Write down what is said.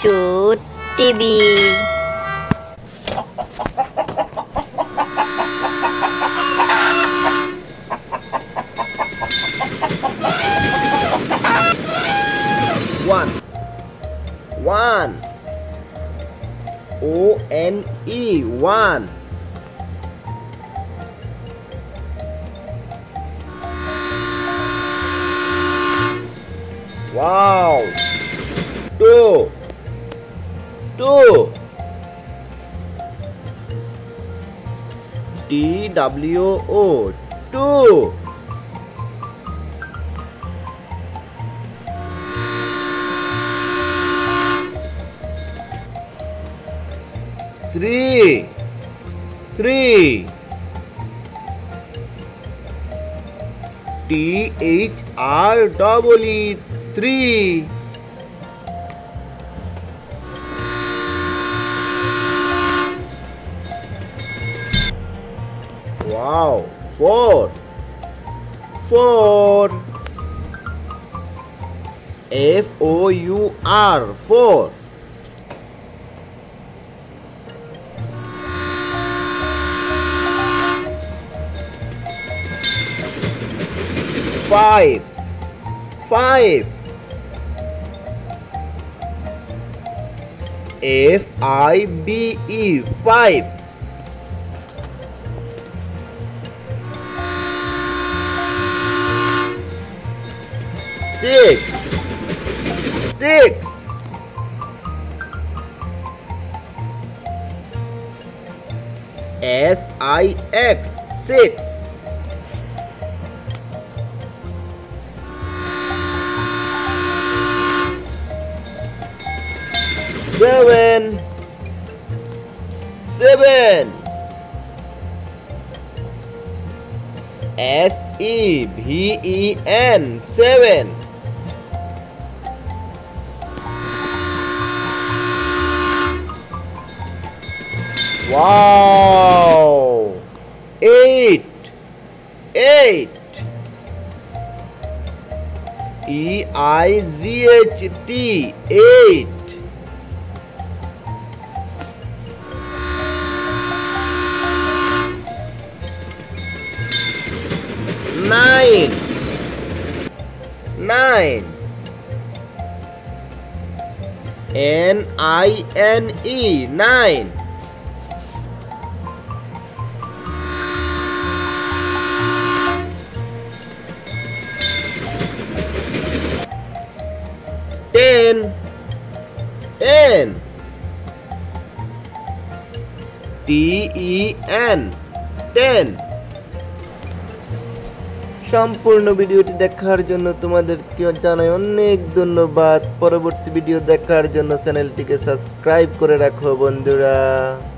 Chu TV. One. O-N-E. One. Wow. Two. T-W-O. Two. Three. T-H-R-E-E. Three. Wow. Four. F-O-U-R. Four. Five. F-I-B-E. Five. Six. S-I-X. Six. Seven. S-E-V-E-N. Seven. Wow. Eight. E-I-G-H-T. Eight. Nine. N-I-N-E. Nine. Ten. T-E-N. Ten. সম্পূর্ণ ভিডিওটি দেখার জন্য তোমাদেরকে জানাই অনেক ধন্যবাদ। পরবর্তী video দেখার জন্য চ্যানেলটিকে সাবস্ক্রাইব করে রাখো বন্ধুরা।